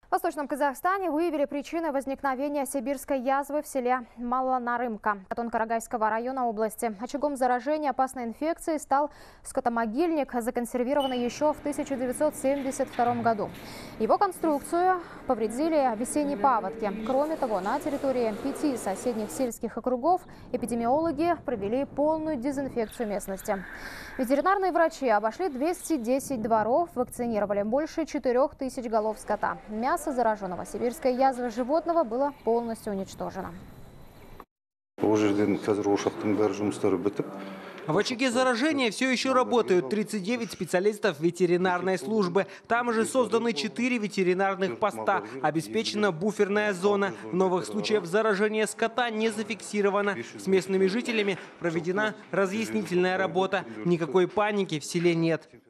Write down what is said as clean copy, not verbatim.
В Восточном Казахстане выявили причины возникновения сибирской язвы в селе Малонарымка Катон-Карагайского района области. Очагом заражения опасной инфекцией стал скотомогильник, законсервированный еще в 1972 году. Его конструкцию повредили весенние паводки. Кроме того, на территории 5 соседних сельских округов эпидемиологи провели полную дезинфекцию местности. Ветеринарные врачи обошли 210 дворов, вакцинировали больше 4000 голов скота. Мясо зараженного сибирской язвой животного было полностью уничтожено. В очаге заражения все еще работают 39 специалистов ветеринарной службы. Там же созданы 4 ветеринарных поста. Обеспечена буферная зона. Новых случаев заражения скота не зафиксировано. С местными жителями проведена разъяснительная работа. Никакой паники в селе нет.